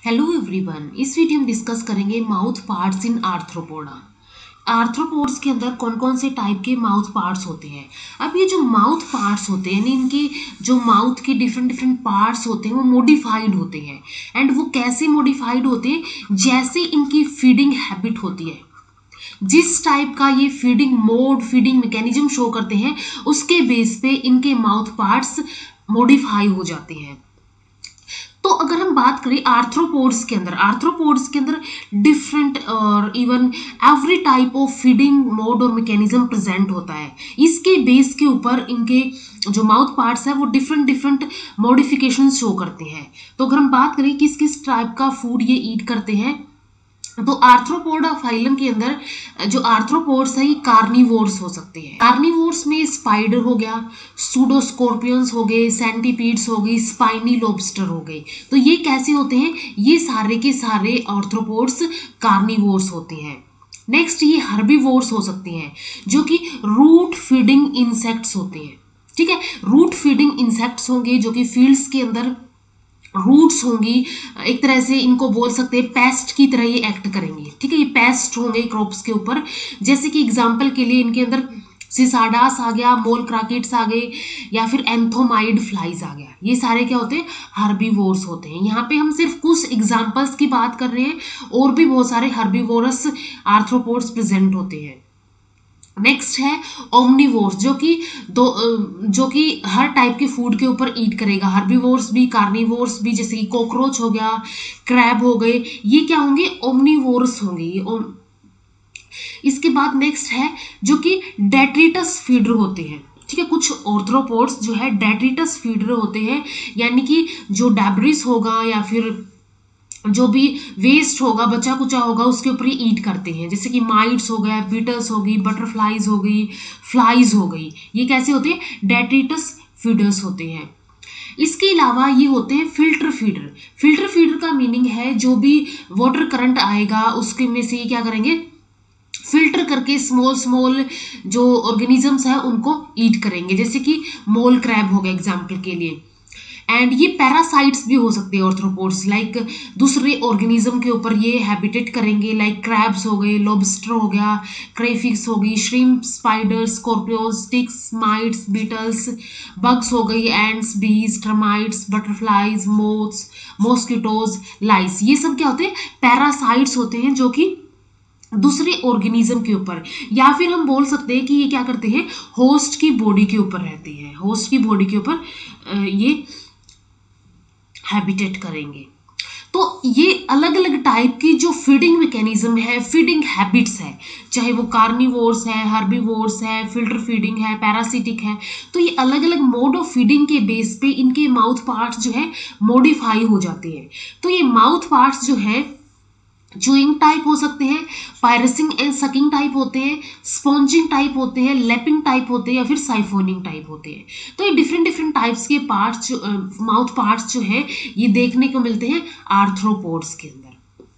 Hello everyone, इस वीडियो में डिस्कस करेंगे mouth parts in Arthropoda. Arthropods के अंदर कौन कौन से टाइप के माउथ पार्ट्स होते हैं। अब ये जो माउथ पार्ट्स होते हैं, यानी इनके जो माउथ के डिफरेंट डिफरेंट पार्ट्स होते हैं वो मॉडिफाइड होते हैं। एंड वो कैसे मॉडिफाइड होते हैं, जैसे इनकी फीडिंग हैबिट होती है, जिस टाइप का ये feeding mode, feeding mechanism show करते हैं, उसके बेस पे इनके माउथ पार्ट्स मॉडिफाई हो जाते हैं। तो अगर हम बात करें आर्थ्रोपोड्स के अंदर डिफरेंट और even every type of feeding mode और मैकेनिज्म प्रेजेंट होता है। इसके बेस के ऊपर इनके जो माउथ पार्ट्स है वो डिफरेंट डिफरेंट मॉडिफिकेशन शो करते हैं। तो अगर हम बात करें किस किस टाइप का फूड ये ईट करते हैं, तो आर्थ्रोपोडा फाइलम के अंदर जो आर्थ्रोपोड्स है ये कार्निवोर्स हो सकते हैं। कार्निवोर्स में स्पाइडर हो गया, सूडोस्कॉर्पियंस हो गए, सेंटीपीड्स हो गई, स्पाइनी लॉबस्टर हो गए। तो ये कैसे होते हैं, ये सारे के सारे आर्थ्रोपोड्स कार्निवोर्स होते हैं। नेक्स्ट ये हर्बीवोर्स हो सकते हैं, जो कि रूट फीडिंग इंसेक्ट्स होते हैं। ठीक है, रूट फीडिंग इंसेक्ट्स होंगे जो कि फील्ड्स के अंदर रूट्स होंगी, एक तरह से इनको बोल सकते हैं पेस्ट की तरह ये एक्ट करेंगे। ठीक है, ये पेस्ट होंगे क्रॉप्स के ऊपर। जैसे कि एग्जांपल के लिए इनके अंदर सिसाडास आ गया, मोल क्राकिट्स आ गए, या फिर एंथोमाइड फ्लाइज आ गया। ये सारे क्या होते हैं, हर्बीवोर्स होते हैं। यहाँ पे हम सिर्फ कुछ एग्जांपल्स की बात कर रहे हैं, और भी बहुत सारे हर्बीवोरस आर्थ्रोपोड्स प्रेजेंट होते हैं। नेक्स्ट है ओमनिवोर्स, जो कि हर टाइप के फूड के ऊपर ईट करेगा। हर्बीवोर्स भी, कार्निवोर्स भी, जैसे कि कॉकरोच हो गया, क्रैब हो गए, ये क्या होंगे, ओमनिवोर्स होंगे ये। इसके बाद नेक्स्ट है जो कि डेट्रिटस फीडर होते हैं। ठीक है, कुछ आर्थ्रोपोड्स जो है डेट्रिटस फीडर होते हैं, यानी कि जो डेब्रिस होगा या फिर जो भी वेस्ट होगा, बचा कुचा होगा, उसके ऊपर ही ईट करते हैं। जैसे कि माइट्स हो गया, बीटल्स हो गई, बटरफ्लाइज हो गई, फ्लाइज हो गई। ये कैसे होते हैं, डेट्रिटस फीडर्स होते हैं। इसके अलावा ये होते हैं फिल्टर फीडर। फिल्टर फीडर का मीनिंग है जो भी वाटर करंट आएगा उसके में से ये क्या करेंगे, फिल्टर करके स्मॉल स्मॉल जो ऑर्गेनिजम्स है उनको ईट करेंगे। जैसे कि मोल क्रैब हो गया एग्जाम्पल के लिए। एंड ये पैरासाइट्स भी हो सकते हैं आर्थ्रोपोड्स, लाइक दूसरे ऑर्गेनिज्म के ऊपर ये हैबिटेट करेंगे, लाइक क्रैब्स हो गए, लॉबस्टर हो गया, क्रेफिक्स हो गई, shrimp, spiders, scorpions, ticks, mites, beetles, bugs हो गई, ants, bees, termites, butterflies, moths, mosquitoes, lice. ये सब क्या होते हैं, पैरासाइट्स होते हैं जो कि दूसरे ऑर्गेनिज्म के ऊपर, या फिर हम बोल सकते हैं कि ये क्या करते हैं, होस्ट की बॉडी के ऊपर रहते हैं। होस्ट की बॉडी के ऊपर ये हैबिटेट करेंगे। तो ये अलग अलग टाइप की जो फीडिंग मैकेनिज्म है, फीडिंग हैबिट्स है, चाहे वो कार्निवोर्स है, हर्बीवोर्स है, फिल्टर फीडिंग है, पैरासिटिक है, तो ये अलग अलग मोड ऑफ फीडिंग के बेस पे इनके माउथ पार्ट्स जो है मॉडिफाई हो जाते हैं। तो ये माउथ पार्ट्स जो है च्यूइंग टाइप हो सकते हैं, पायरसिंग एंड सकिंग टाइप होते हैं, स्पॉन्जिंग टाइप होते हैं, लैपिंग टाइप होते हैं, या फिर साइफोनिंग टाइप होते हैं। तो ये डिफरेंट डिफरेंट टाइप्स के पार्ट्स, माउथ पार्ट्स जो है ये देखने को मिलते हैं आर्थ्रोपोड्स के अंदर।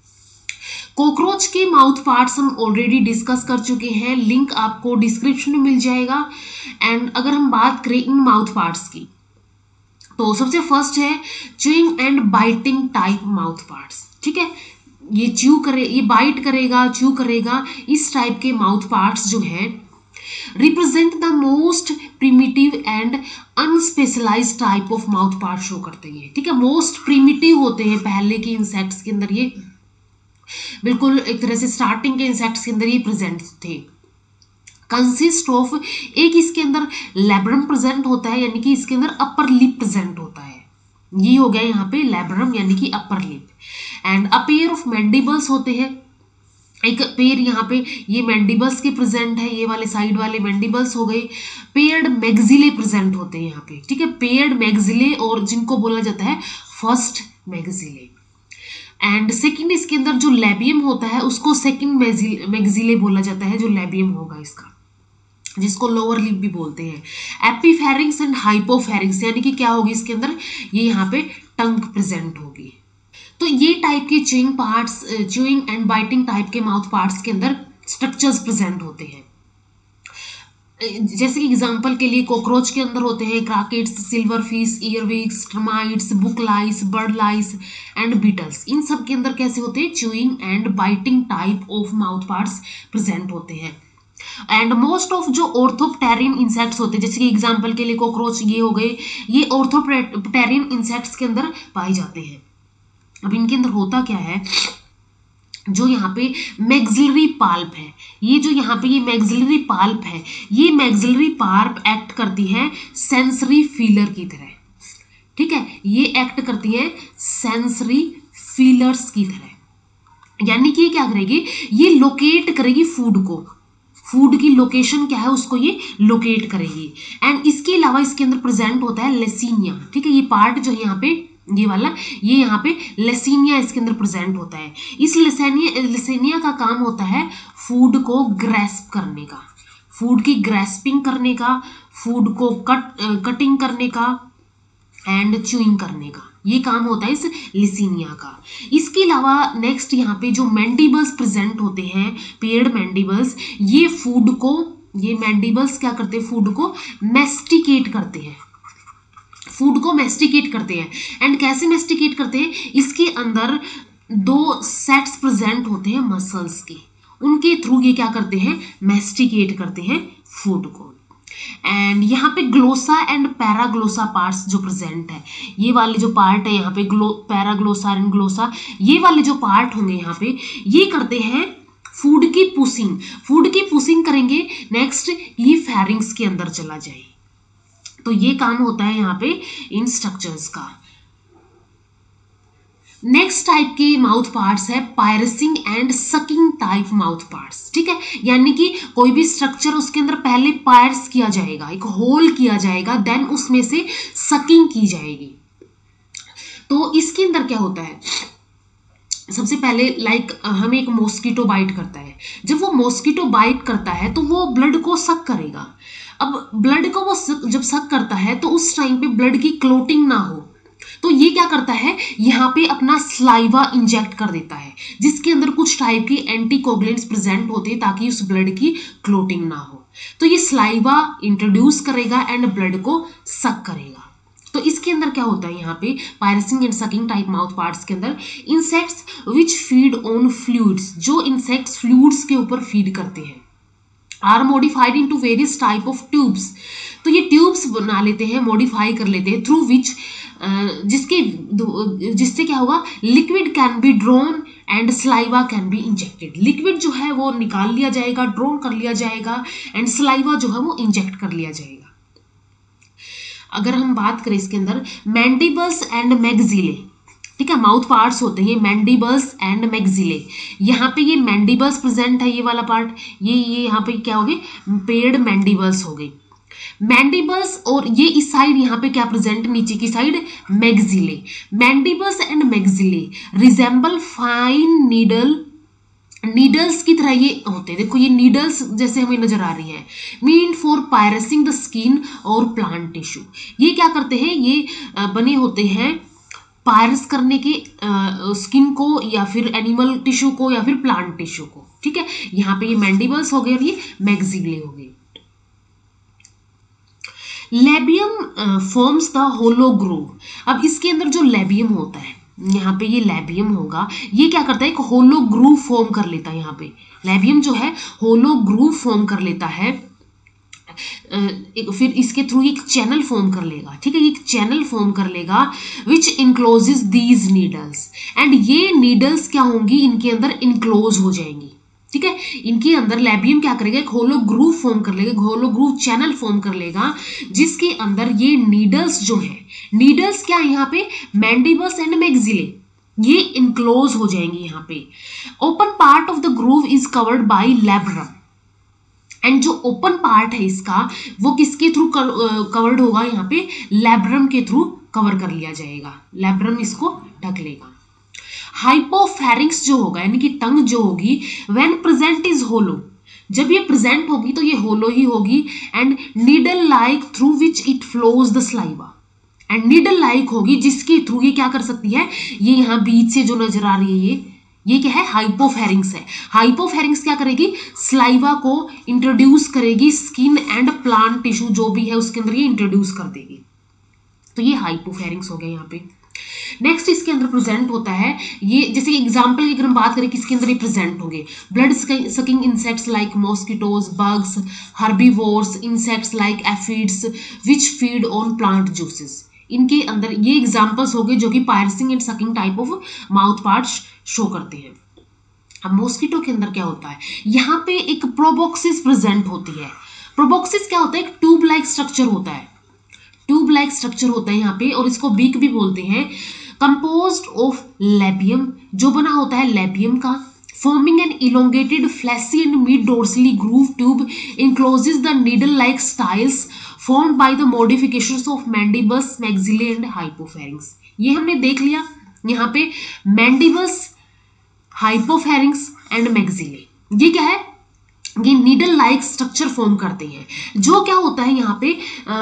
कॉकरोच के माउथ पार्ट्स हम ऑलरेडी डिस्कस कर चुके हैं, लिंक आपको डिस्क्रिप्शन में मिल जाएगा। एंड अगर हम बात करें इन माउथ पार्ट्स की, तो सबसे फर्स्ट है chewing and biting type mouth parts. ठीक है, ये ये बाइट करेगा, च्यू करेगा, इस टाइप के माउथ पार्ट्स जो है represent the most primitive and unspecialised type of mouth part show करते हैं। ठीक है, मोस्ट प्रिमिटिव होते हैं पहले के इंसेक्ट्स के अंदर, ये बिल्कुल एक तरह से स्टार्टिंग के इंसेक्ट्स के अंदर ये प्रेजेंट थे। कंसिस्ट ऑफ, एक इसके अंदर लैब्रम प्रेजेंट होता है, यानी कि इसके अंदर अपर लिप प्रेजेंट होता है। ये हो गया यहाँ पे लैब्रम, यानी कि upper lip. And a pair of mandibles होते हैं, एक पेयर यहाँ पे ये मैंडिबल्स के प्रेजेंट है, ये वाले साइड वाले मैंडिबल्स हो गए। पेयर्ड मैग्जिले प्रेजेंट होते हैं यहाँ पे। ठीक है, पेयर्ड मैग्जिले, और जिनको बोला जाता है फर्स्ट मैग्जिले। एंड सेकंड इसके अंदर जो लैबियम होता है उसको सेकंड मैग्जिले बोला जाता है, जो लैबियम होगा इसका, जिसको लोअर लिप भी बोलते हैं। एपीफेरिंग्स एंड हाइपोफेरिंग्स, यानी कि क्या होगी इसके अंदर, ये यहाँ पे टंग प्रेजेंट होगी। तो ये टाइप के च्यूइंग एंड बाइटिंग टाइप के माउथ पार्ट्स के अंदर स्ट्रक्चर्स प्रेजेंट होते हैं। जैसे कि एग्जांपल के लिए कॉकरोच के अंदर होते हैं crickets, silver fish, earwigs, termites, book lice, bird lice and beetles. इन सब के अंदर कैसे होते हैं, chewing and biting type of mouth parts present होते हैं। एंड मोस्ट ऑफ जो ऑर्थोप्टेरिन इंसेक्ट्स होते हैं, जैसे कि एग्जांपल के लिए कॉकरोच ये हो गए, ये ऑर्थोप्टेरिन इंसेक्ट्स के अंदर पाए जाते हैं। अब इनके अंदर होता क्या है, जो यहाँ पे मैक्सिलरी पाल्प है, ये जो यहाँ पे ये मैक्सिलरी पाल्प है, ये मैक्सिलरी पाल्प एक्ट करती है सेंसरी फीलर की तरह, ठीक है, ये एक्ट करती है सेंसरी फीलर्स की तरह। यानी कि ये क्या करेगी, ये लोकेट करेगी फूड को, फूड की लोकेशन क्या है उसको ये लोकेट करेगी। एंड इसके अलावा इसके अंदर प्रेजेंट होता है लेसिनिया, ठीक है, ये पार्ट जो है यहाँ पे ये वाला, ये यहाँ पे लेसिनिया इसके अंदर प्रेजेंट होता है। इस लेसिनिया का काम होता है फूड को ग्रेस्प करने का, फूड की ग्रेस्पिंग करने का, फूड को कटिंग करने का एंड च्यूइंग करने का, ये काम होता है इस लिसिनिया का। इसके अलावा नेक्स्ट यहाँ पे जो मैंडिबल्स प्रेजेंट होते हैं, पेयर्ड मैंडिबल्स, ये फूड को, ये मैंडिबल्स क्या करते हैं, फूड को मैस्टिकेट करते हैं, फूड को मैस्टिकेट करते हैं। एंड कैसे मैस्टिकेट करते हैं, इसके अंदर दो सेट्स प्रेजेंट होते हैं मसल्स के, उनके थ्रू ये क्या करते हैं, मैस्टिकेट करते हैं फूड को। एंड यहाँ पे ग्लोसा एंड पैराग्लोसा पार्ट्स जो प्रेजेंट है, ये वाले जो पार्ट है यहाँ पे पैराग्लोसा एंड ग्लोसा, ये वाले जो पार्ट होंगे यहाँ पे, ये करते हैं फूड की पुशिंग, फूड की पुशिंग करेंगे। नेक्स्ट ये फेरिंग्स के अंदर चला जाए, तो ये काम होता है यहाँ पे इन स्ट्रक्चर्स का। नेक्स्ट टाइप के माउथ पार्ट्स है piercing and sucking type mouth parts, ठीक है, यानी कि कोई भी स्ट्रक्चर उसके अंदर पहले पायर्स किया जाएगा, एक होल किया जाएगा, देन उसमें से सकिंग की जाएगी। तो इसके अंदर क्या होता है, सबसे पहले हमें एक मॉस्किटो बाइट करता है, जब वो मॉस्किटो बाइट करता है तो वो ब्लड को सक करेगा। अब ब्लड को वो जब सक करता है तो उस टाइम पे ब्लड की क्लोटिंग ना हो, तो ये क्या करता है, यहाँ पे अपना स्लाइवा इंजेक्ट कर देता है, जिसके अंदर कुछ टाइप की एंटीकोगुलेंट्स प्रेजेंट होते हैं ताकि उस ब्लड की क्लोटिंग ना हो। तो ये स्लाइवा इंट्रोड्यूस करेगा एंड ब्लड को सक करेगा। तो इसके अंदर क्या होता है, यहाँ पे piercing and sucking type mouth parts के अंदर insects which feed on fluids, जो इंसेक्ट्स फ्लूइड्स के ऊपर फीड करते हैं, are modified into various type of tubes. तो ये ट्यूब्स बना लेते हैं, मॉडिफाई कर लेते हैं, थ्रू विच जिससे क्या होगा, liquid can be drawn and saliva can be injected. Liquid जो है वो निकाल लिया जाएगा, ड्रोन कर लिया जाएगा, एंड स्लाइवा जो है वो इंजेक्ट कर लिया जाएगा। अगर हम बात करें इसके अंदर मैंडिबल्स एंड मैक्सिले, ठीक है, माउथ पार्ट्स होते हैं मैंडिबल्स एंड मैक्सिले। यहाँ पे ये मैंडिबल्स प्रेजेंट है, ये वाला पार्ट, ये यहाँ पे क्या हो गए, पेयर्ड मैंडिबल्स हो गए, मैंडिबल्स, और ये इस साइड यहाँ पे क्या प्रेजेंट, नीचे की side maxillae. Mandibles and maxillae resemble fine needles की तरह ये होते हैं, देखो ये नीडल्स जैसे हमें नजर आ रही है, mean for piercing the skin और प्लांट टिश्यू। ये क्या करते हैं, ये बने होते हैं पायरस करने के स्किन को या फिर एनिमल टिश्यू को या फिर प्लांट टिश्यू को, ठीक है। यहाँ पे ये मैंडिबल्स हो गए और ये मैक्सिले हो गए। Labium forms the hollow groove. अब इसके अंदर जो लेबियम होता है, यहाँ पे ये लेबियम होगा, ये क्या करता है, एक होलो ग्रूव फॉर्म कर लेता है। यहाँ पे लेबियम जो है होलो ग्रूव फॉर्म कर लेता है, फिर इसके थ्रू एक चैनल फॉर्म कर लेगा, ठीक है, एक चैनल फॉर्म कर लेगा which encloses these needles, and ये नीडल्स क्या होंगी, इनके अंदर इनक्लोज हो जाएंगी, ठीक है। इनके अंदर लेबियम क्या करेगा, एक होलो ग्रूव फॉर्म कर लेगा, होलो ग्रूव चैनल फॉर्म कर लेगा, जिसके अंदर ये नीडल्स जो है, नीडल्स क्या है यहाँ पे, मैंडिबल्स एंड मैक्सिले, ये इनक्लोज हो जाएंगे यहाँ पे। Open part of the groove is covered by labrum, and जो ओपन पार्ट है इसका वो किसके थ्रू कवर्ड होगा, यहाँ पे लैब्रम के थ्रू कवर कर लिया जाएगा, लैब्रम इसको ढक लेगा। हाइपोफेरिंक्स जो होगा, यानी कि टंग जो होगी, व्हेन प्रेजेंट इज होलो, जब ये प्रेजेंट होगी तो ये होलो ही होगी, and needle like through which it flows the saliva, and needle like होगी जिसके थ्रू ये क्या कर सकती है, ये यहाँ बीच से जो नजर आ रही है, ये क्या है, हाइपोफेरिंग्स है। हाइपोफेरिंग्स क्या करेगी, स्लाइवा को इंट्रोड्यूस करेगी, स्किन एंड प्लांट टिश्यू जो भी है उसके अंदर ये इंट्रोड्यूस कर देगी। तो ये हाइपोफेरिंग्स हो गया यहाँ पे। नेक्स्ट इसके अंदर प्रेजेंट होता है, ये जैसे एग्जांपल की अगर हम बात करें किसके अंदर ये प्रेजेंट होंगे, blood sucking insects like mosquitoes, bugs, herbivores, insects like aphids which feed on plant juices. इनके अंदर ये एग्जांपल्स हो गए जो कि piercing and sucking type of mouth parts show करते हैं। अब मॉस्किटो के अंदर क्या होता है, यहाँ पे एक प्रोबॉक्सिस प्रेजेंट होती है। प्रोबॉक्सिस क्या होता है, एक ट्यूब लाइक स्ट्रक्चर होता है, ट्यूब लाइक स्ट्रक्चर होता है यहाँ पे, और इसको बीक भी बोलते हैं। कंपोज्ड ऑफ लेबियम, जो बना होता है लेबियम का, forming an elongated fleshy and mid-dorsally grooved tube encloses the needle-like styles formed by the modifications of mandibles, maxillae and hypopharynx। ये हमने देख लिया यहाँ पे mandibles, hypopharynx and maxillae, ये क्या है, ये नीडल लाइक स्ट्रक्चर फॉर्म करते हैं। जो क्या होता है यहाँ पे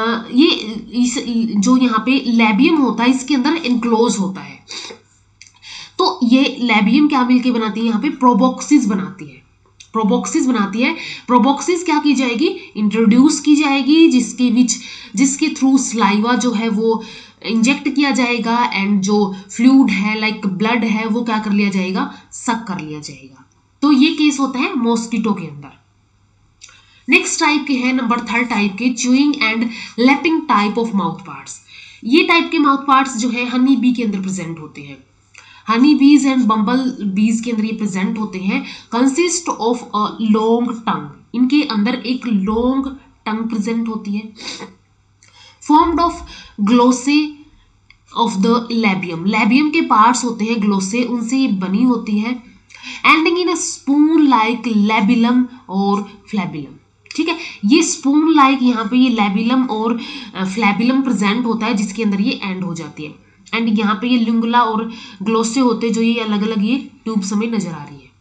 जो यहाँ पे लेबियम होता है इसके अंदर इनक्लोज होता है, तो ये लेबियम क्या मिलके बनाती है, यहाँ पे प्रोबॉक्सिस बनाती है। प्रोबॉक्सिस बनाती है, प्रोबॉक्सिस क्या की जाएगी, इंट्रोड्यूस की जाएगी, जिसके थ्रू स्लाइवा जो है वो इंजेक्ट किया जाएगा, एंड जो फ्लूइड है लाइक ब्लड है वो क्या कर लिया जाएगा, सक कर लिया जाएगा। तो ये केस होता है मॉस्किटो के अंदर। नेक्स्ट टाइप के हैं नंबर 3 टाइप के, chewing and lapping type of mouth parts. ये टाइप के माउथ पार्ट्स जो है हनी बी के अंदर प्रेजेंट होते हैं। हनी बीज एंड बम्बल बीज के अंदर ये प्रेजेंट होते हैं। Consist of a long tongue, इनके अंदर एक लॉन्ग टंग प्रेजेंट होती है। Formed of glossae of the labium, labium के पार्ट्स होते हैं ग्लोसे, उनसे ये बनी होती है। Ending in a spoon like labellum और फ्लैबिलम, ठीक है, ये स्पून लाइक यहाँ पे ये लेबिलम और फ्लैबिलम प्रेजेंट होता है जिसके अंदर ये एंड हो जाती है। एंड यहाँ पे ये लिंगुला और ग्लोसे होते हैं जो ये अलग अलग ये ट्यूब्स हमें नजर आ रही है।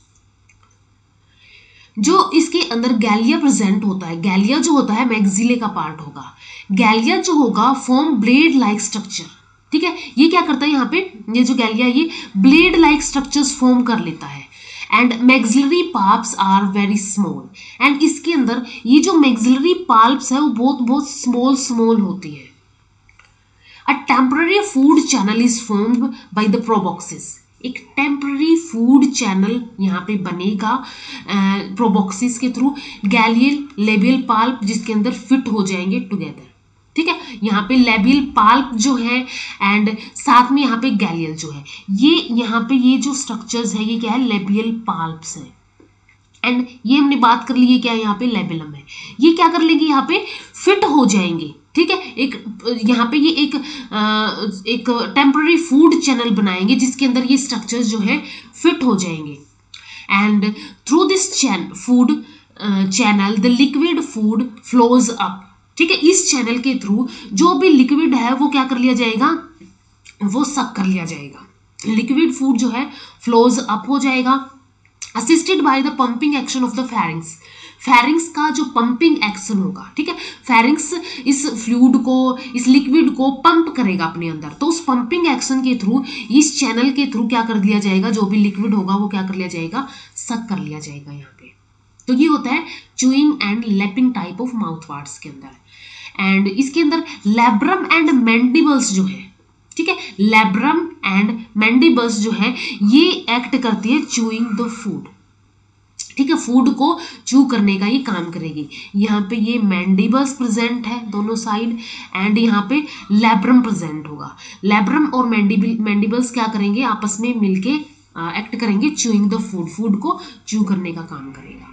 जो इसके अंदर गैलिया प्रेजेंट होता है, गैलिया जो होता है मैक्सिले का पार्ट होगा। गैलिया जो होगा फॉर्म ब्लेड लाइक स्ट्रक्चर, ठीक है, ये क्या करता है यहाँ पे, ये जो गैलिया ये ब्लेड लाइक स्ट्रक्चर्स फॉर्म कर लेता है। And maxillary palps are very small, and इसके अंदर ये जो मैक्सिलरी पाल्प्स है वो बहुत स्मॉल होती है। A temporary food channel is formed by the proboscis, एक टेम्पररी फूड चैनल यहाँ पे बनेगा प्रोबॉक्सिस के थ्रू। गैलियल लेबियल पाल्प जिसके अंदर फिट हो जाएंगे टुगेदर, ठीक है, यहाँ पे लेबियल पाल्प जो है एंड साथ में यहाँ पे गैलियल जो है, ये यहाँ पे ये जो स्ट्रक्चर्स है ये क्या है, लेबियल पाल्प्स है। एंड ये हमने बात कर ली है क्या, यहाँ पे लेबिलम है, ये क्या कर लेंगे, यहाँ पे फिट हो जाएंगे, ठीक है, एक यहाँ पे ये एक टेम्पररी फूड चैनल बनाएंगे जिसके अंदर ये स्ट्रक्चर्स जो है फिट हो जाएंगे। And through this food channel the liquid food flows up, ठीक है, इस चैनल के थ्रू जो भी लिक्विड है वो क्या कर लिया जाएगा, वो सक कर लिया जाएगा। लिक्विड फूड जो है फ्लोज अप हो जाएगा, assisted by the pumping action of the pharynx. Pharynx का जो पंपिंग एक्शन होगा, ठीक है, फेरिंग्स इस फ्लूइड को, इस लिक्विड को पंप करेगा अपने अंदर, तो उस पंपिंग एक्शन के थ्रू इस चैनल के थ्रू क्या कर दिया जाएगा, जो भी लिक्विड होगा वो क्या कर लिया जाएगा, सक कर लिया जाएगा यहाँ पे। तो ये होता है chewing and lapping type of mouth parts के अंदर। एंड इसके अंदर लैब्रम एंड मैंडिबल्स जो है, ठीक है, लैब्रम एंड मैंडिबल्स जो है ये एक्ट करती है च्यूइंग द फूड, ठीक है, फूड को च्यू करने का ये काम करेगी। यहाँ पे ये मैंडिबल्स प्रेजेंट है दोनों साइड, एंड यहाँ पे लैब्रम प्रेजेंट होगा। लैब्रम और मैंडिबल्स क्या करेंगे, आपस में मिलके एक्ट करेंगे च्यूइंग द फूड, फूड को च्यू करने का काम करेगा।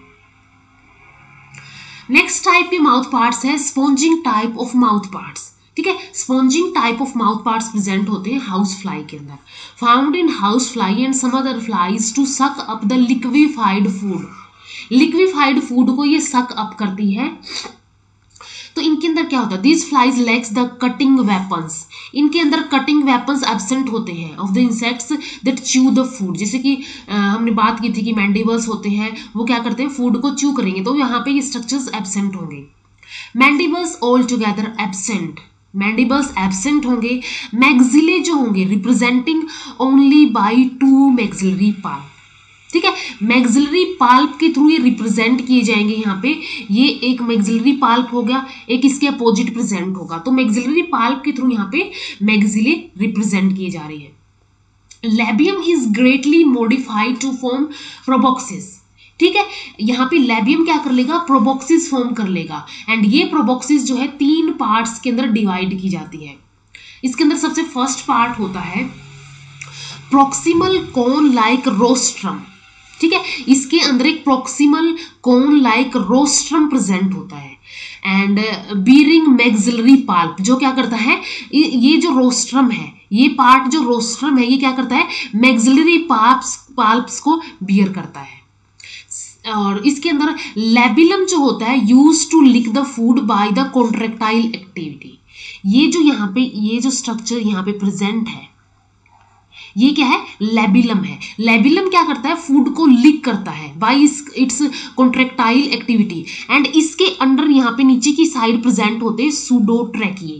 नेक्स्ट टाइप के माउथ पार्ट्स है sponging type of mouth parts, ठीक है, sponging type of mouth parts present होते हैं हाउस फ्लाई के अंदर। Found in house fly and some other flies to suck up the liquefied food, liquefied food को ये सक अप करती है। तो इनके अंदर क्या होता है, this flies lacks the cutting weapons, इनके अंदर कटिंग वेपन्स एब्सेंट होते हैं of the insects that chew the food. जैसे कि हमने बात की थी कि मैंडिबल्स होते हैं वो क्या करते हैं, फूड को च्यू करेंगे, तो यहाँ पे ये स्ट्रक्चर्स एब्सेंट होंगे। Mandibles altogether absent, mandibles absent होंगे। मैक्सिले जो होंगे representing only by 2 maxillary palp. ठीक है, मैक्सिलरी पाल्प के थ्रू ये रिप्रेजेंट किए जाएंगे। यहाँ पे ये एक मैक्सिलरी पाल्प हो गया, एक इसके अपोजिट प्रेजेंट होगा, तो मैक्सिलरी पाल्प के थ्रू यहाँ पे मैक्सिले रिप्रेजेंट किए जा रही है। Labium is greatly modified to form proboscis. ठीक है, यहाँ पे लैबियम क्या कर लेगा, प्रोबॉक्सिस फॉर्म कर लेगा, एंड ये प्रोबॉक्सिस जो है 3 पार्ट्स के अंदर डिवाइड की जाती है। इसके अंदर सबसे फर्स्ट पार्ट होता है प्रोक्सिमल कोन लाइक रोस्ट्रम। ठीक है, इसके अंदर एक proximal cone like rostrum present होता है, एंड बीरिंग मैक्सिलरी पाल्प जो क्या करता है, ये जो रोस्ट्रम है, ये पार्ट जो रोस्ट्रम है, ये क्या करता है, मैक्सिलरी पाल्प्स को बियर करता है। और इसके अंदर लैबिलम जो होता है use to lick the food by the contractile activity. ये जो यहाँ पे ये जो स्ट्रक्चर यहाँ पे प्रेजेंट है, ये क्या है, लैबिलम है। लैबिलम क्या करता है, फूड को लिक करता है by its contractile activity, and इसके अंडर यहाँ पे नीचे की साइड प्रेजेंट होते हैं सूडोट्रैकिए।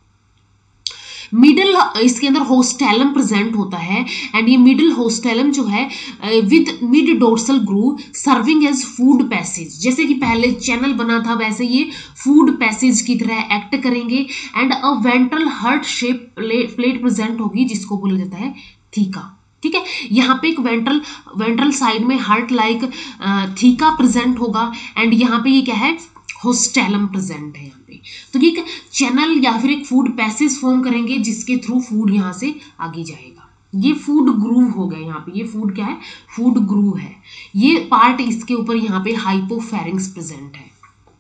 मिडल इसके अंदर होस्टेलम प्रेजेंट होता है, एंड ये मिडल होस्टेलम जो है with mid dorsal groove serving as food passage. जैसे कि पहले चैनल बना था वैसे ये फूड पैसेज की तरह एक्ट करेंगे, and a ventral heart shape plate present होगी जिसको बोला जाता है थीका। ठीक है, यहाँ पे एक वेंट्रल साइड में हार्ट लाइक थीका प्रेजेंट होगा, एंड यहाँ पे ये क्या है, होस्टेलम प्रेजेंट है यहाँ पे। तो ये एक चैनल या फिर एक फूड पैसेज फॉर्म करेंगे जिसके थ्रू फूड यहाँ से आगे जाएगा। ये फूड ग्रूव हो गया, यहाँ पे ये फूड क्या है, फूड ग्रूव है। ये पार्ट इसके ऊपर यहाँ पे हाइपोफेरिंक्स प्रेजेंट है।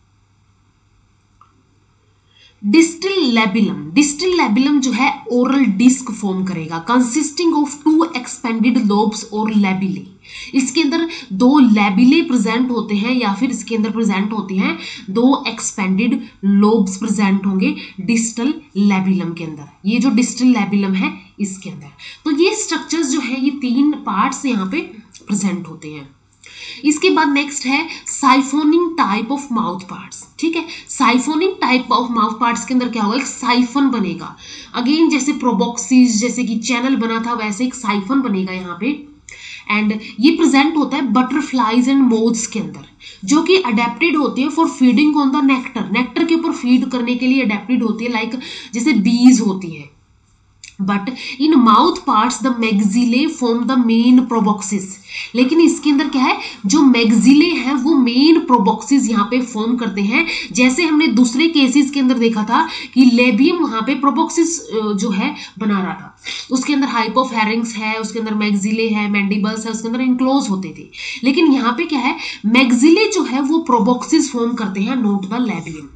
डिस्टल लैबिलम जो है ओरल डिस्क फॉर्म करेगा कंसिस्टिंग ऑफ 2 एक्सपेंडेड लोब्स और लैबिले। इसके अंदर 2 लैबिले प्रेजेंट होते हैं, या फिर इसके अंदर प्रेजेंट होते हैं 2 एक्सपेंडेड लोब्स प्रेजेंट होंगे डिस्टल लैबिलम के अंदर। ये जो डिस्टल लैबिलम है इसके अंदर, तो ये स्ट्रक्चर्स जो है ये 3 पार्ट्स यहाँ पे प्रेजेंट होते हैं। इसके बाद नेक्स्ट है siphoning type of mouth parts. ठीक है, siphoning type of mouth parts के अंदर क्या होगा, एक साइफन बनेगा। अगेन जैसे प्रोबॉक्सिस जैसे कि चैनल बना था वैसे एक साइफन बनेगा यहाँ पे, एंड ये प्रेजेंट होता है बटरफ्लाइज एंड मोथ्स के अंदर, जो कि अडेप्टेड होती है for feeding on the nectar के ऊपर फीड करने के लिए अडेप्टेड होती है, लाइक जैसे बीज होती है। But in mouth parts the maxillae form the main proboscis. लेकिन इसके अंदर क्या है, जो मैक्सिले हैं वो मेन प्रोबॉक्सिस यहाँ पे फॉर्म करते हैं। जैसे हमने दूसरे केसेस के अंदर देखा था कि लेबियम वहाँ पे प्रोबॉक्सिस जो है बना रहा था, उसके अंदर हाइपोफेरिंक्स है, उसके अंदर मैक्सिले है, मैंडिबल्स है, उसके अंदर इनक्लोज होते थे। लेकिन यहाँ पे क्या है, मैक्सिले जो है वो प्रोबॉक्सिस फॉर्म करते हैं, not the labium.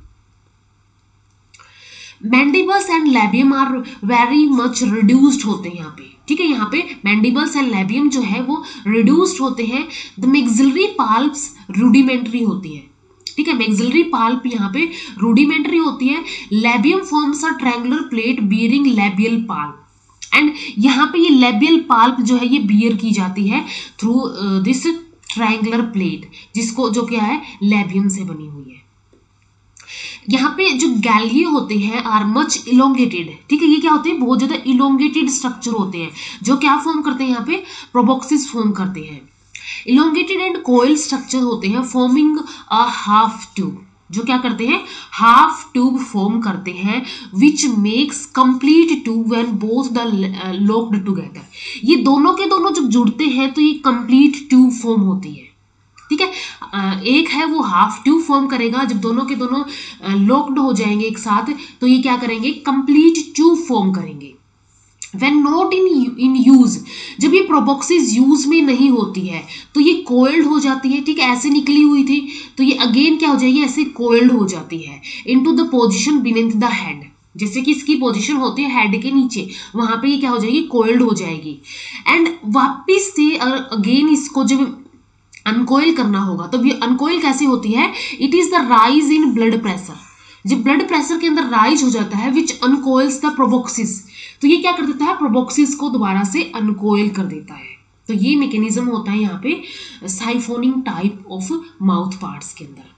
Mandibles and labium are very much reduced होते हैं यहाँ पे। ठीक है, यहाँ पे मैंडिबल्स एंड लैबियम जो है वो रिड्यूस्ड होते हैं। द मैक्सिलरी पाल्प्स रूडिमेंट्री होती है। ठीक है, मैक्सिलरी पाल्प यहाँ पे रूडिमेंट्री होती है। Labium forms a triangular plate bearing labial palp, and यहाँ पे ये लैबियल पाल्प जो है ये बियर की जाती है थ्रू दिस ट्रायंगुलर प्लेट, जिसको जो क्या है लैबियम से बनी हुई है। यहाँ पे जो गैलिये होते हैं आर मच इलोंगेटेड। ठीक है, ये क्या होते हैं, बहुत ज्यादा इलोंगेटेड स्ट्रक्चर होते हैं, जो क्या फॉर्म करते हैं, यहाँ पे प्रोबॉक्सिस फॉर्म करते हैं। इलोंगेटेड एंड कोयल स्ट्रक्चर होते हैं फॉर्मिंग अ हाफ ट्यूब, जो क्या करते हैं, हाफ ट्यूब फॉर्म करते हैं, which makes complete tube when both the locked together. ये दोनों के दोनों जब जुड़ते हैं तो ये कंप्लीट ट्यूब फॉर्म होती है। ठीक है, एक है वो हाफ ट्यूब फॉर्म करेगा, जब दोनों के दोनों लॉक्ड हो जाएंगे एक साथ तो ये क्या करेंगे, कंप्लीट ट्यूब फॉर्म करेंगे। When not in use, जब ये प्रोबॉक्सिस यूज में नहीं होती है तो ये कोइल्ड हो जाती है। ठीक है, ऐसे निकली हुई थी तो ये अगेन क्या हो जाएगी, ऐसे कोइल्ड हो जाती है into the position beneath the head. जैसे कि इसकी पोजीशन होती है हेड के नीचे, वहां पे ये क्या हो जाएगी, कोइल्ड हो जाएगी। एंड वापिस से अगेन इसको जब अनकोइल करना होगा तो ये अनकोइल कैसे होती है, it is the rise in blood pressure. जब ब्लड प्रेशर के अंदर राइज हो जाता है विच अनकोइल्स द प्रोबॉक्सिस, तो ये क्या कर देता है, प्रोबॉक्सिस को दोबारा से अनकोइल कर देता है। तो ये मैकेनिज्म होता है यहाँ पे siphoning type of mouth parts के अंदर।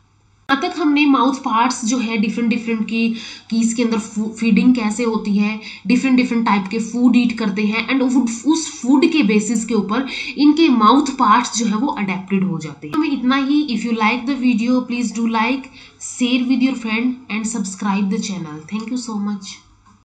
यहाँ तक हमने माउथ पार्ट्स जो है डिफरेंट डिफरेंट की इसके अंदर फीडिंग कैसे होती है, डिफरेंट डिफरेंट टाइप के फूड ईट करते हैं एंड उस फूड के बेसिस के ऊपर इनके माउथ पार्ट्स जो है वो अडेप्टेड हो जाते हैं। हमें इतना ही। If you like the video please do like, share with your friend and subscribe the channel. Thank you so much.